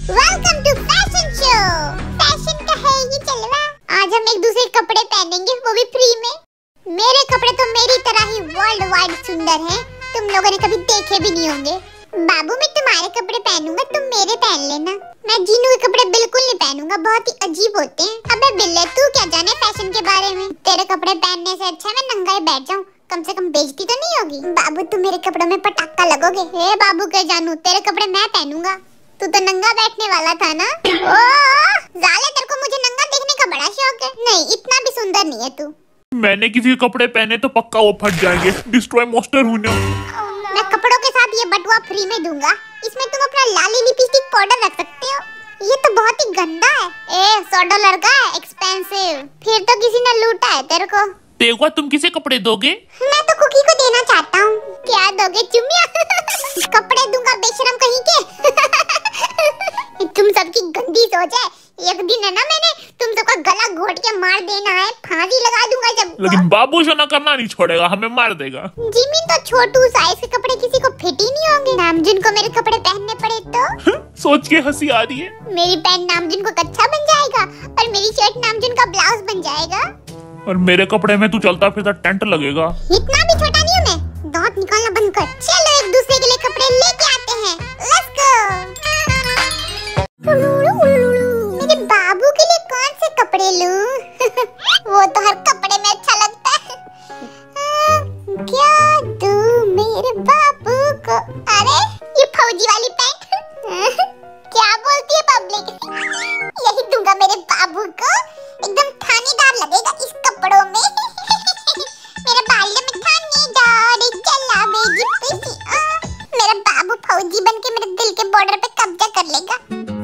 Welcome to fashion show. Fashion का है ये जलवा। आज हम एक दूसरे कपड़े पहनेंगे, वो भी फ्री में। मेरे कपड़े तो मेरी तरह ही वर्ल्ड वाइड सुंदर हैं। तुम लोगों ने कभी देखे भी नहीं होंगे। बाबू मैं तुम्हारे कपड़े पहनूंगा, तुम मेरे पहन लेना। मैं जीनू के कपड़े बिल्कुल नहीं पहनूंगा, बहुत ही अजीब होते हैं। अबे बिल्ले तू क्या जाने फैशन के बारे में। तेरे कपड़े पहनने से अच्छा मैं नंगा ही बैठ जाऊं, कम से कम बेइज्जती तो नहीं होगी। बाबू तुम मेरे कपड़ों में पटाखा लगोगे। हे बाबू के जानू, तेरे कपड़े मैं पहनूंगा। तू तो नंगा बैठने वाला था ना। ओ जाले, तेरे को मुझे नंगा देखने का बड़ा शौक है। नहीं, इतना भी सुंदर नहीं है तू। मैंने किसी के कपड़े पहने तो पक्का वो फट जाएंगे। डिस्ट्रॉय मास्टर हूँ ना। मैं कपड़ों के साथ ये बटुआ फ्री में दूंगा। इसमें तुम अपना लाली लिपस्टिक पाउडर रख सकते हो। ये तो बहुत ही गंदा है। $100 का है, एक्सपेंसिव। फिर तो किसी ने लूटा है तेरे को। देखो तुम किसे कपड़े दोगे? मैं तो कुकी को देना चाहता हूँ। क्या दोगे चुम्मिया? कपड़े दूंगा बेशरम कहीं के। तुम सबकी गंदी सोच है। एक दिन है ना, मैंने तुम सबका गला घोट के मार देना है, फांसी लगा दूंगा जब। लेकिन बाबू शोना करना नहीं छोड़ेगा, हमें मार देगा। जिमिन तो छोटू साइज के कपड़े किसी को फिट ही नहीं होंगे। नामजुन को मेरे कपड़े पहनने पड़े तो सोच के हंसी आ रही है। मेरी पैंट नामजुन को कच्छा बन जाएगा और मेरी शर्ट नामजुन का ब्लाउज बन जाएगा। और मेरे कपड़े में तू चलता फिरता टेंट लगेगा। इतना भी छोटा नहीं हूँ मैं। दांत निकालना बंद कर। चलो एक दूसरे के लिए कपड़े लेके आते हैं। Let's go. मेरे बाबू के लिए कौन से कपड़े लूं? वो तो हर कपड़े में अच्छा लगता है। क्या दूं मेरे बाबू को? अरे ये फौजी वाली पैंट। क्या बोलती है पब्लिक? यही दूंगा मेरे बाबू को। एकदम थानेदार लगेगा इस कपड़ों में। मेरे बालों में थानेदार चला बेजी पीसी। मेरा बाबू फौजी बनके मेरे दिल के बॉर्डर पे कब्जा कर लेगा।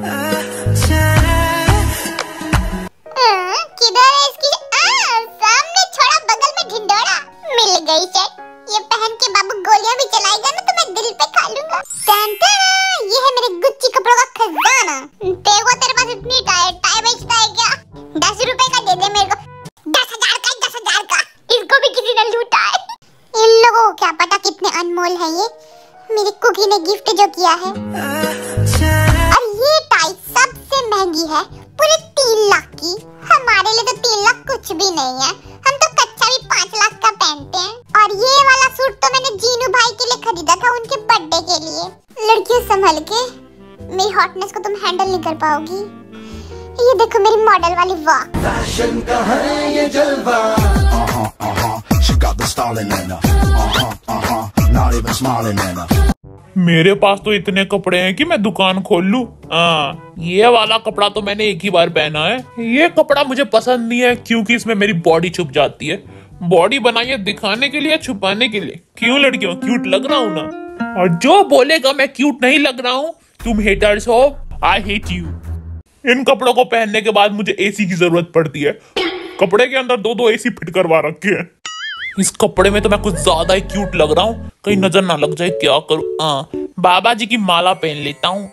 किधर है इसकी? सामने छोड़ा, बगल में ढिंडोरा। मिल गई शर्ट। ये पहन के बाबू गोलियां भी चलाएगा ना तो मैं दिल पे खा लूंगा। ये है मेरे गुच्ची कपड़ों का खजाना। देखो तेरे पास इतनी टाई बेचता है क्या? 10 रुपए का दे दे मेरे को। 10,000 का, 10,000 का। इसको भी किसी ने लूटा है। इन लोगों को क्या पता कितने अनमोल है ये। मेरी कुकी ने गिफ्ट जो किया है। और ये टाई सबसे महंगी है, पूरे 3 लाख की। हमारे लिए तो 3 लाख कुछ भी नहीं है। हम तो कच्चा भी 5 लाख का पहनते हैं। और ये वाला सूट तो मैंने जीनू भाई के लिए खरीदा था, उनके बर्थडे के लिए। लड़कियों संभल के, मेरी हॉटनेस को तुम हैंडल नहीं कर पाओगी। ये देखो मेरी मॉडल वाली वाह। फैशन का है ये जलवा। She got the styling in her. Not even smiling in her. मेरे पास तो इतने कपड़े हैं कि मैं दुकान खोल लूं। ये वाला कपड़ा तो मैंने एक ही बार पहना है। ये कपड़ा मुझे पसंद नहीं है क्योंकि इसमें मेरी बॉडी छुप जाती है। बॉडी बनाई है दिखाने के लिए, छुपाने के लिए। क्यों लड़कियों, क्यूट लग रहा हूँ ना? और जो बोलेगा मैं क्यूट नहीं लग रहा हूँ, तुम हेटर्स हो, आई हेट यू। इन कपड़ों को पहनने के बाद मुझे एसी की जरूरत पड़ती है। कपड़े के अंदर 2-2 एसी फिट करवा रखे हैं। इस कपड़े में तो मैं कुछ ज्यादा ही क्यूट लग रहा हूँ, कहीं नजर ना लग जाए। क्या करूँ? बाबा जी की माला पहन लेता हूँ।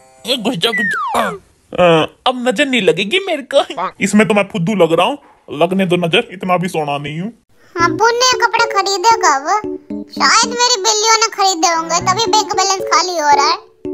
अब नजर नहीं लगेगी मेरे को। इसमें तो मैं फुद्दू लग रहा हूँ। लगने दो नजर, इतना भी सोना नहीं हूँ। ने कपड़े खरीदे कब? शायद मेरी बिल्लियों ने खरीदे होंगे, तभी बैंक बैलेंस खाली हो रहा है।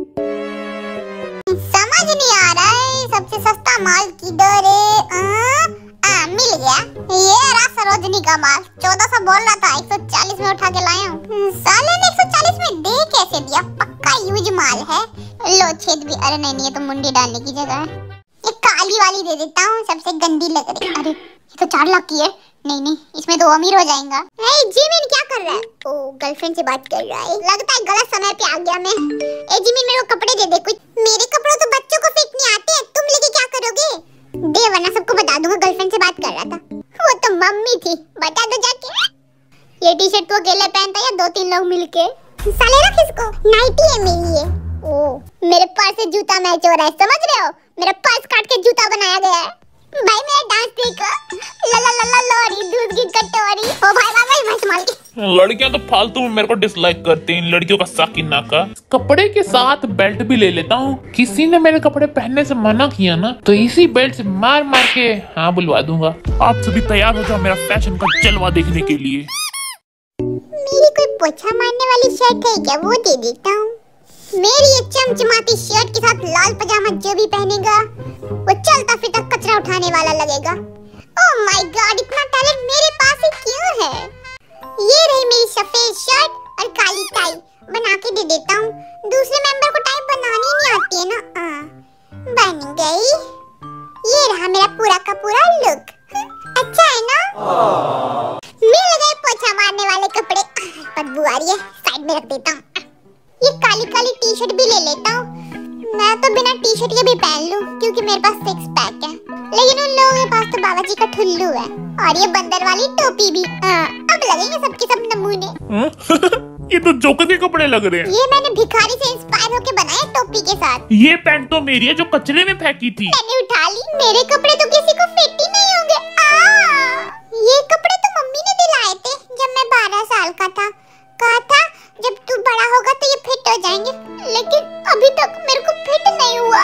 समझ नहीं आ रहा है सबसे सस्ता माल किधर है। मिल गया। ये रहा सरोजनी का माल। 1400 बोल रहा था, 140 में उठा के लाया हूँ। साले ने 140 में दे कैसे दिया? पक्का यूज माल है। लो छेद भी। अरे नहीं, ये तो मुंडी डालने की जगह है। ये काली वाली दे देता हूँ, सबसे गंदी लग रही। अरे ये तो 4 लाख की है। नहीं, इसमें तो अमीर हो जाएगा। जिमिन क्या कर रहा है? ओ गर्लफ्रेंड से बात कर रहा है। लगता है गलत समय पे आ गया मैं। जिमिन मेरे को कपड़े दे दे कुछ। मेरे कपड़ों तो बच्चों को फिट नहीं आते। तुम लेके क्या करोगे? दे वरना सबको बता दूंगा गर्लफ्रेंड से बात कर रहा था। वो तो मम्मी थी, बता दो जाके। ये टी-शर्ट तो अकेले पहनता या 2-3 लोग मिलके? साले रख इसको, नाइटी है मेरी ये। ओ मेरे पर्स से जूता मैच हो रहा है, समझ रहे हो? मेरा पर्स काट के जूता बनाया गया है। भाई मेरा डांस देखो। ला ला ला ला लोरी दूध की कटोरी। ओ भाई संभाल के। लड़कियां तो फालतू में मेरे को डिसलाइक करती हैं। लड़कियों का साकिना का कपड़े के साथ बेल्ट भी ले लेता हूँ। किसी ने मेरे कपड़े पहनने से मना किया ना तो इसी बेल्ट से मार मार के हाँ बुलवा दूंगा। आप सभी तैयार हो जाओ मेरा फैशन का जलवा देखने के लिए। मेरी कोई पोछा मारने वाली शर्ट है क्या? वो दे देता हूँ। मेरी ये चमचमाती शर्ट के साथ लाल पजामा जो भी पहने लगेगा। ओह माय गॉड, इतना टैलेंट मेरे पास ही क्यों है? ये रही मेरी सफेद शर्ट और काली टाई, बना के दे देता हूँ। दूसरे मेंबर को टाई बनानी नहीं आती है ना। बन गई। ये रहा मेरा पूरा का पूरा लुक। अच्छा है ना? मिल गए पोछा मारने वाले कपड़े। बदबू आ रही है, साइड में रख देता हूँ। ये काली काली टी शर्ट भी ले लेता हूँ। मैं तो बिना टी शर्ट के भी पहन लूं क्योंकि मेरे पास सिक्स पैक है, लेकिन उन लोगों के पास तो बाबा जी का ठुल्लू है। और ये बंदर वाली टोपी भी। अब लगेंगे सबके सब नमूने। ये तो जोकर के कपड़े लग रहे हैं। ये मैंने भिखारी से इंस्पायर होके बनाया टोपी के साथ। ये पैंट तो मेरी है जो कचरे में फेंकी थी। मैंने उठा ली। मेरे कपड़े तो किसी को फिट ही नहीं होंगे। ये कपड़े तो मम्मी ने दिलाए थे जब मैं 12 साल का था। कहा था जब तू बड़ा होगा तो ये फिट हो जाएंगे, लेकिन अभी तक मेरे को फिट नहीं हुआ।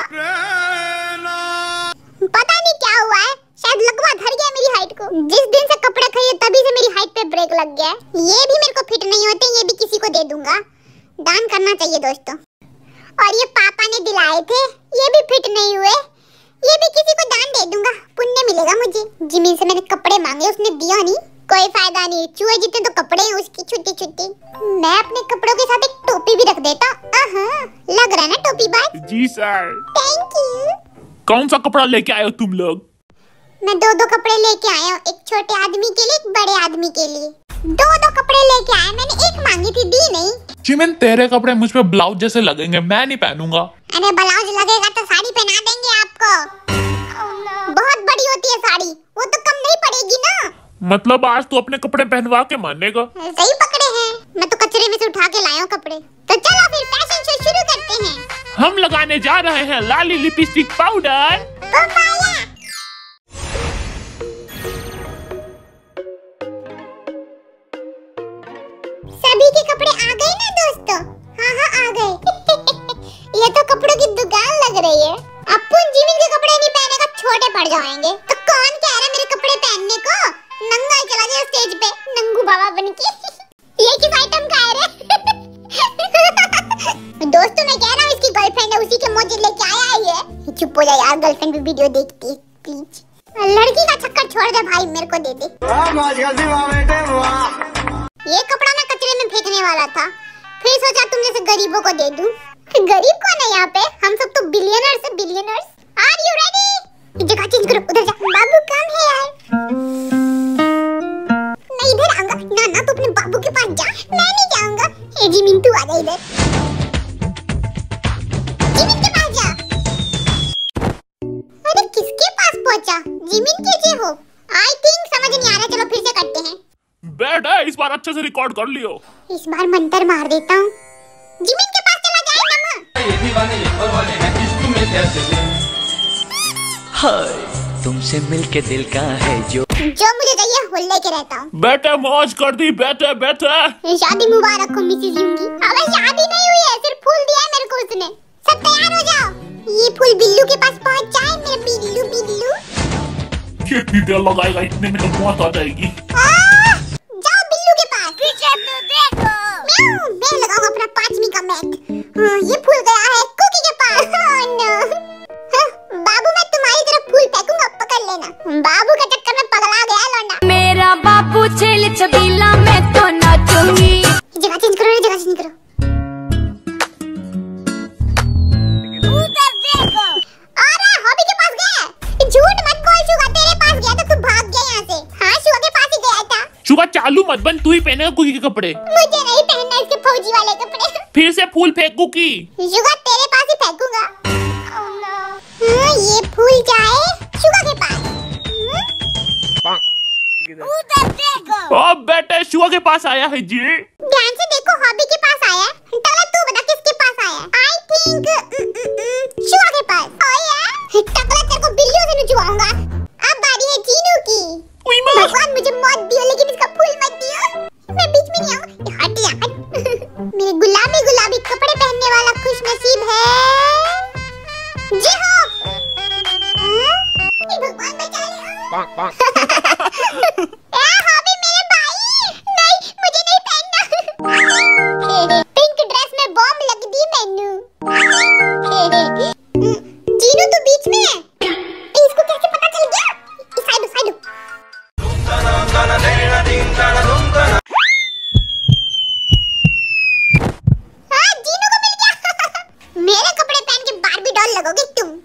पता नहीं क्या हुआ है, शायद लकवा धर गया मेरी हाइट को। जिस दिन से कपड़े खरीदे तभी से मेरी हाइट पे ब्रेक लग गया है। ये भी मेरे को फिट नहीं होते, ये भी किसी को दे दूंगा। दान करना चाहिए दोस्तों। और ये पापा ने दिलाए थे, ये भी फिट नहीं हुए, ये भी किसी को दान दे दूंगा, पुण्य मिलेगा मुझे। जिमिन से मैंने कपड़े मांगे, उसने दिया नहीं, कोई फायदा नहीं। चूहे जितने तो कपड़े हैं उसकी, छुट्टी छुट्टी। मैं अपने कपड़ों के साथ एक टोपी भी रख देता। लग रहा है ना टोपी बात? जी सर। Thank you. कौन सा कपड़ा लेके आए हो तुम लोग? मैं दो कपड़े लेके आया हूँ, एक छोटे आदमी के लिए, एक बड़े आदमी के लिए। दो कपड़े लेके आया। मैंने एक मांगी थी, दी नहीं। जिमिन तेरे कपड़े मुझ पे ब्लाउज जैसे लगेंगे, मैं नहीं पहनूंगा। अरे ब्लाउज लगेगा तो साड़ी पहना देंगे आपको। बहुत बड़ी होती है साड़ी, वो तो कम नहीं पड़ेगी ना। मतलब आज तू अपने कपड़े पहनवा के मानेगा? सही पकड़े हैं, मैं तो कचरे में से उठा के लाया हूँ कपड़े। तो चलो फिर फैशन शो शुरू करते हैं। हम लगाने जा रहे हैं लाली लिपस्टिक पाउडर। सभी के कपड़े आ गए ना दोस्तों? हाँ आ गए। ये तो कपड़ों की दुकान लग रही है। अपन जिमिन के कपड़े नहीं पहनेगा, छोटे पड़ जाएंगे। तो कौन कह रहा है मेरे कपड़े पहनने को? नंगा चला जाए स्टेज पे, नंगू बाबा बनके। ये किस आइटम का है रे? दोस्तों मैं कह रहा हूँ इसकी गर्लफ्रेंड है, उसी के मौजे लेके आया है ये। चुप हो जा यार, गर्लफ्रेंड भी वीडियो देखती है प्लीज। लड़की का चक्कर छोड़ दे भाई, मेरे को दे दे। ये कपड़ा मैं कचरे में फेंकने वाला था, फिर सोचा तुम जैसे गरीबों को दे दूं। गरीब कौन है यहाँ पे? हम सब तो बिलियनर्स हैं, बिलियनर्स। Are you ready? जगह चेंज करो, उधर जा। बाबू कम है यार। मैं इधर आऊंगा। ना तू अपने बाबू के पास जा, मैं नहीं जाऊंगा। ए जिमिन तू आ जा इधर। जिमिन के पास जा। अरे किसके पास पहुंचा? जिमिन कैसे हो? आई थिंक समझ नहीं आ रहा, चलो फिर से करते हैं। बैड है, इस बार अच्छे से रिकॉर्ड कर लियो। इस बार मंत्र मार देता हूँ। जिमिन के पास चला जाए नमः। ये दीवाने ये परवाने हैं, इश्क में कैसे हाय तुमसे मिलके दिल का है जो मुझे चाहिए वो लेके रहता हूँ। बेटे मौज कर दी, बेटे। शादी मुबारक हो मिसेस यूंगी। अबे शादी नहीं हुई है, सिर्फ फूल दिया है मेरे को उसने। सब तैयार हो जाओ, ये फूल बिल्लू के पास पहुँच जाए। मेरा बिल्लू कितनी देर लगाएगा? इतने में तो मौत आ जाएगी। जाओ बिल्लू के पास। मैं लगाऊंगा अपना 5वीं का मैच। ये फूल गया है कुकी के पास। बाबू मैं तुम्हारी तरफ फूल फेंकूंगा, पकड़ लेना। बाबू के चक्कर में पगला गया लौंडा। मेरा बाबू छेल छबीला, मैं तो नाचूंगी। जगह चेंज करो, जगह चेंज करो। अरे हॉबी के पास गया। झूठ मत बोल शुगा, तेरे पास गया तो तू भाग गया यहाँ से। हाँ शुगा के पास ही गया था। शुगा चालू मत बन, तू ही पहनेगा कुकी के कपड़े। मुझे नहीं पहनना इसके फौजी वाले कपड़े। फिर से फूल फेंक कुकी। शुगा तेरे पास ही फेंकूंगा। ये फूल जाए शुगा के पास। उधर देखो। ओ बेटे शुगा के पास आया है जी। ध्यान से देखो, हॉबी के पास आया। टकला तू बता किसके पास आया? आई थिंक शुगा के पास। टकला तेरे को बिल्लियों से नचवाऊंगा। अब बारी है जीनू की। भगवान मुझे मौत दियो, लेकिन इसका फूल मत दियो। मैं बीच में नहीं आऊंगा। हट जा हट। मेरे गुलाबी कपड़े पहनने वाला खुश नसीब है जी हो। भगवान बचा ले। हॉबी मेरे भाई, नहीं मुझे नहीं पहनना। पिंक ड्रेस में बॉम्ब लग दी मैनू। जीनू तू बीच में है। इसको कैसे पता चल गया?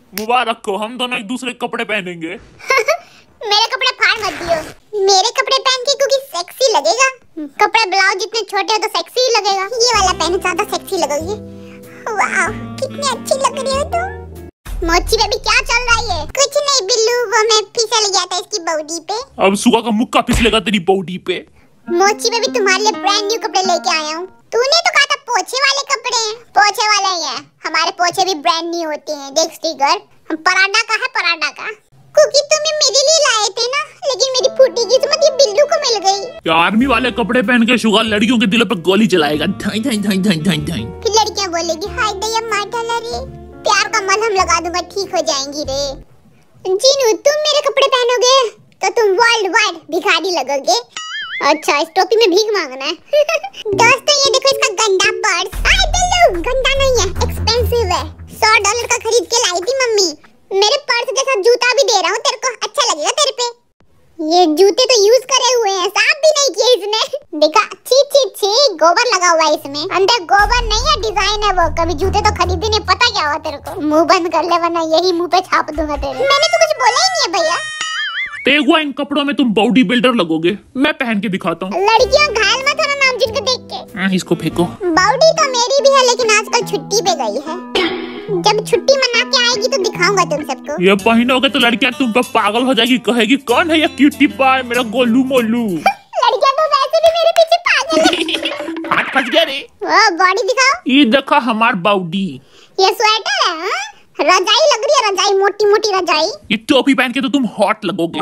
मुबारक हो, हम दोनों एक दूसरे के कपड़े पहनेंगे। मेरे कपड़े फाड़ मत दियो। मेरे कपड़े पहन के क्योंकि सेक्सी लगेगा। कपड़े ब्लाउज जितने छोटे हो तो सेक्सी ही लगेगा। ये वाला पहने ज्यादा सेक्सी लगोगी। वाह कितनी अच्छी लग रही हो तुम। मोची बेबी क्या चल रहा है? कुछ नहीं बिल्लू, वो मैं फिसल गया था इसकी बॉडी पे। अब सुगा का मुक्का फिसलेगा तेरी बॉडी पे। मोची बेबी तुम्हारे लिए ब्रांड न्यू कपड़े लेके आया हूँ। तूने तो कहा था पोछे वाले कपड़े हैं। पोछे वाले ही हैं। हमारे पोछे भी ब्रांड न्यू होते हैं। देख स्टिकर, पराडा का है, पराडा का। क्योंकि तुम्हें मेरे लिए लाए थे ना, लेकिन मेरी फूटी किस्मत ये बिल्लू को मिल गई। आर्मी वाले कपड़े पहन के शुगा लड़कियों के दिलों पे गोली चलाएगा। धाई धाई धाई धाई धाई धाई। फिर लड़कियां बोलेगी हाय दया माता रे, प्यार का मलहम लगा दूंगा, ठीक हो जाएंगी रे। जीनू तुम मेरे कपड़े पहनोगे तो तुम वर्ल्ड वाइड भिखारी लगोगे। अच्छा इस टोपी में भीख मांगना है। दोस्तों ये देखो इसका गंदा पर्स। हाय बिल्लू, गंदा नहीं है, एक्सपेंसिव है। $100 का खरीद के लाई थी मम्मी। मेरे पर्स जैसा जूता भी दे रहा हूँ तेरे को, अच्छा लगेगा तेरे पे। ये जूते तो यूज करे हुए हैं, साफ भी नहीं किए इसने। देखा, छी छी छी, गोबर लगा हुआ है इसमें। अंदर गोबर नहीं है, डिजाइन है वो। कभी जूते तो खरीदे नहीं, पता क्या हुआ तेरे को। मुंह बंद कर ले वरना यही मुंह पे छाप दूंगा तेरे। मैंने तो कुछ बोला ही नहीं है भैया। तेगुआ इन कपड़ों में तुम बॉडी बिल्डर लगोगे। मैं पहन के दिखाता हूँ। लड़कियां घायल मत होना नामजीन को देख के। इसको फेंको। बॉडी तो मेरी भी है, लेकिन आजकल छुट्टी पे गई है। जब छुट्टी मना के आएगी तो दिखाऊंगा तुम सबको। ये पहनोगे तो लड़कियां तुम पे पागल हो जाएगी, कहेगी कौन है ये क्यूटी पाई, मेरा गोलू मोलू। लड़कियां तो वैसे भी मेरे पीछे पागल है। हाथ फंस गया रे। वो बॉडी दिखाओ। ये देखा हमार बॉडी। ये स्वेटर है हाँ? रजाई लग रही है, रजाई, मोटी मोटी रजाई। ये टोपी पहन के तो तुम हॉट लगोगे।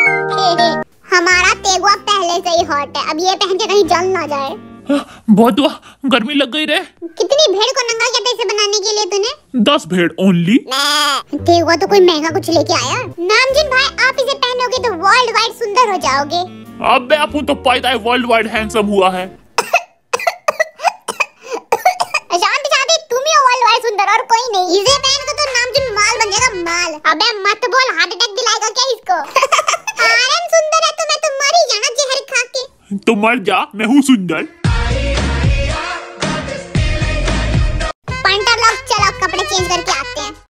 हमारा तेगुआ पहले से ही हॉट है, अब ये पहन के कहीं जल ना जाए। बहुत हुआ, गर्मी लग गई रे। कितनी भेड़ को नंगा किया था इसे बनाने के लिए तूने? 10 भेड़ ओनली। तेगुआ तो कोई महंगा कुछ लेके आया। नामजीन भाई आप इसे पहनोगे तो वर्ल्ड वाइड सुंदर हो जाओगे। अब अपन तो पैदा है वर्ल्ड वाइड हैंडसम हुआ है। शांति शांति, तुम ही हो वर्ल्ड वाइड सुंदर और कोई नहीं। इसे पहन के तो नामजीन माल बन जाएगा माल। अबे मत बोल, हार्ट अटैक दिलाएगा क्या इसको? आरएम सुंदर है तो मैं तो मर ही जाना जहर खा के। तो मर जा, मैं हूँ सुंदर। पंटर लोग चलो कपड़े चेंज करके